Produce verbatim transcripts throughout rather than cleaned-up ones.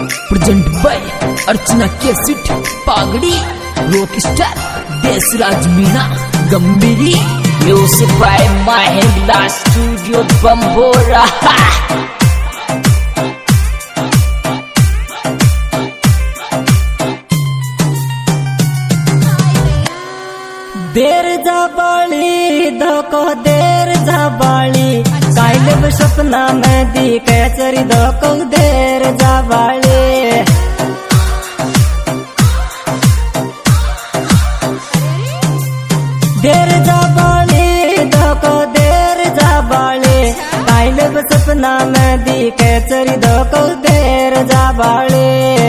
Present by Archana cassette Pagdi rock star Deshraj Meena Gambhiri music by Mahila studio Bambora. देर जाबाली धोको देर जाबाली काइल सपना में दी कैचरी धोको देर जाबाली देर जाबाली धोको देर जाबाली काइल सपना में दी कैचरी धोको देर जाबाली।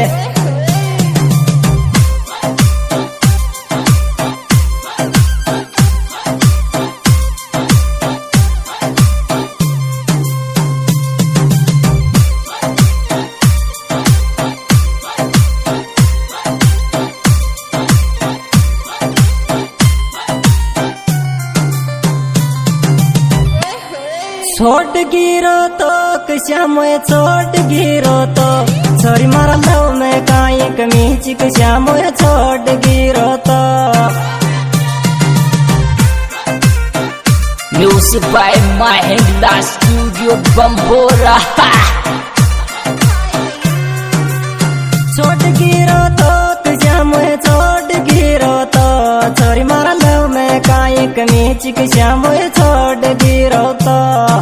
छोट गिरो तो श्याम छोट गिरो तो छोरी मारा लव में काई कमीच श्याम छोट गिरो तो music by Mahila studio Bambora. छोट गिरो तो श्याम छोट गिरो तो छोरी मारा लव में काई कमीच श्याम छोट गिरो तो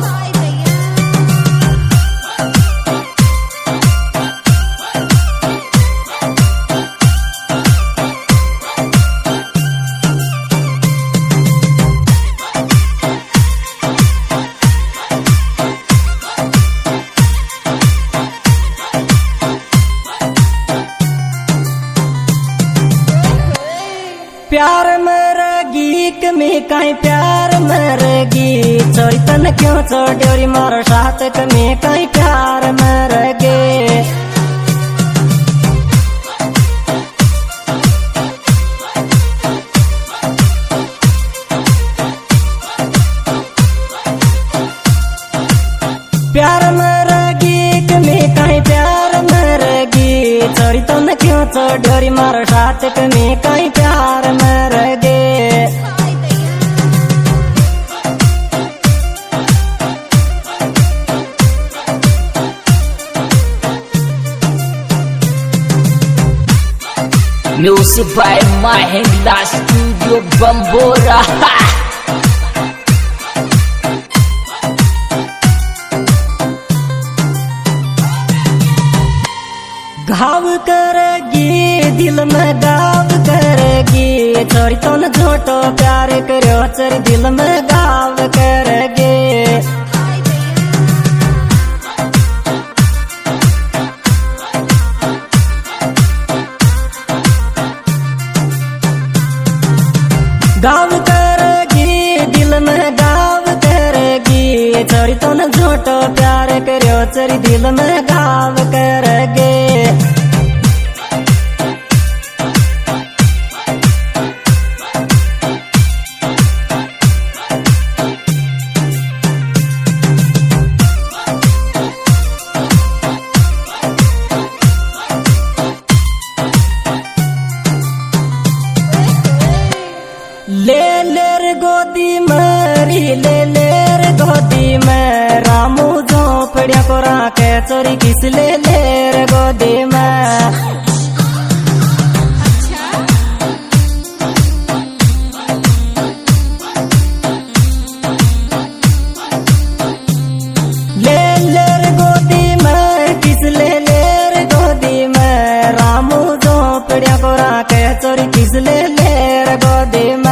प्यार मरगी कमी कहीं प्यार मरगी चोरी तन क्यों छोड़ी मारो साथ कमी कहीं प्यार मरगे प्यार मरगी कमी कहीं प्यार मरगी चोरी तन क्यों छोड़ी मारो साथ कमी कहीं प्यार मरगे। Music by Mahila studio Bambora. घाव करेगी दिल में गाव करेगी छोरी तो न झूठो प्यार करो चर दिल में गाव करेगी गाव करेगी दिल में गाव करेगी छोरी तो न झूठो प्यार करो चर दिल में गाव करेगी। ले लेर गोदी मरी ले लेर गोदी में रामू झोपड़िया को राखे चोरी किस ले लेर गोदी में ले लेर गोदी में किस ले लेर गोदी में रामू झोपड़िया को राखे चोरी किस ले लेर गोदी में।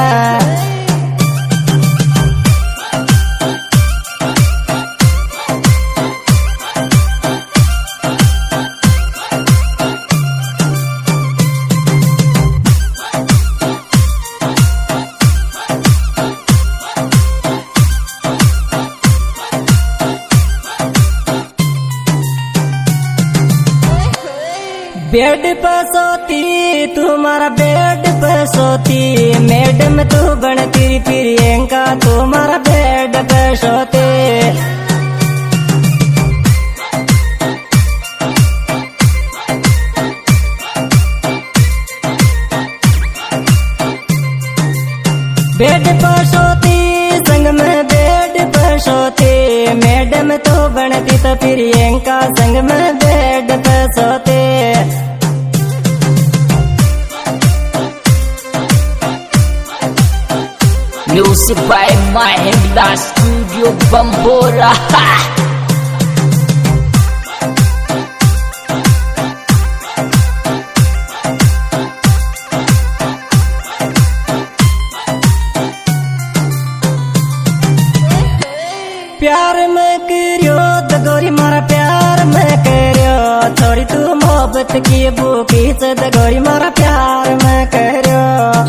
बेड पे सोती तुम्हारा बेड पे सोती मैडम तू बन तेरी प्रियंका तुम्हारा बेड पे सोती तो बनती तो प्रियंका संग में बेड पे सोते। Music by Mahindra Studio Bambora. प्यार में करियो तो गोरी मारा प्यार में करियो, छोड़ी तू मोहब्बत की भूखी से तो गोरी मारा प्यार में करियो।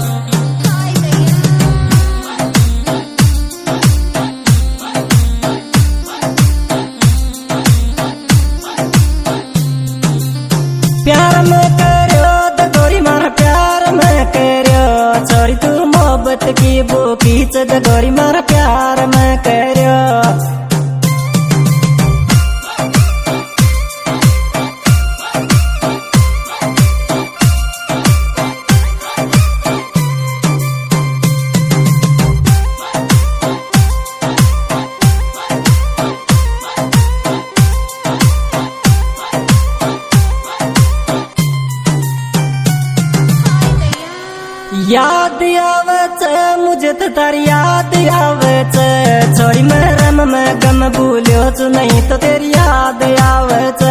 प्यार में करियो तो गोरी मारा प्यार में करियो, छोड़ी तू मोहब्बत की भूखी से तो गोरी मारा प्यार में करियो। याद आवच मुझे तो तारी याद आवच, छोड़ी मैं रम में गम भूलियो तू नहीं तो तेरी याद आवच।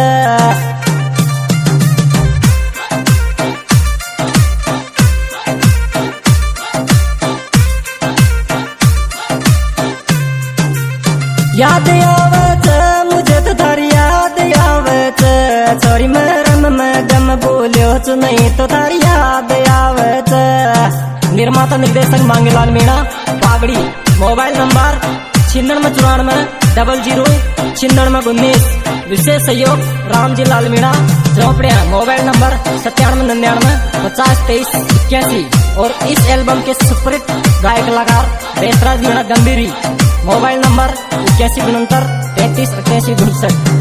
याद आवच मुझे तो तारी याद आवच, छोड़ी मैं रम में गम भूलियो तू नहीं तो तारी याद आवच। निर्माता निर्देशक मांगेलाल मीणा पागड़ी। मोबाइल नंबर छिन्नड़ में चौरानवे डबल जीरो छिन्नड़ में उन्नीस। विशेष सहयोग राम जी लाल मीणा झोपड़िया। मोबाइल नंबर सत्तानवे निन्यानवे पचास तेईस इक्यासी। और इस एल्बम के सुपरहिट गायक कलाकार बेसराज मीणा गंभीरी। मोबाइल नंबर इक्यासी उनहत्तर तैतीस अट्ठासी उनसठ।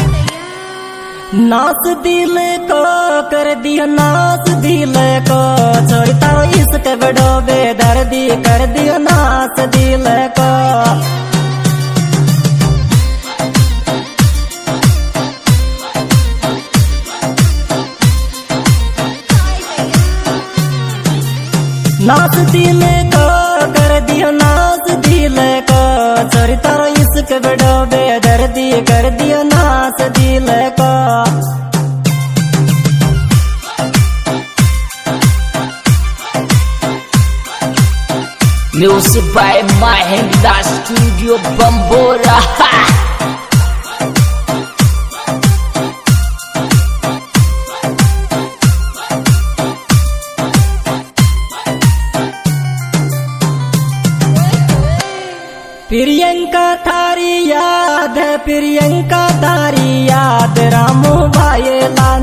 नाच दिल को कर दिया नाच दिल को, छोड़ता इसके बड़ो बेदर्दी कर दिया नाच दिल को। नाच दिल को कर दिया नाच दिल को, छोड़ता इसके बड़ो बेदर्दी कर दिया नाच दिल को। Music by Mahindra Studio Bambora. Priyanka थारी याद है, प्रियंका थारी याद, रामू भाई ला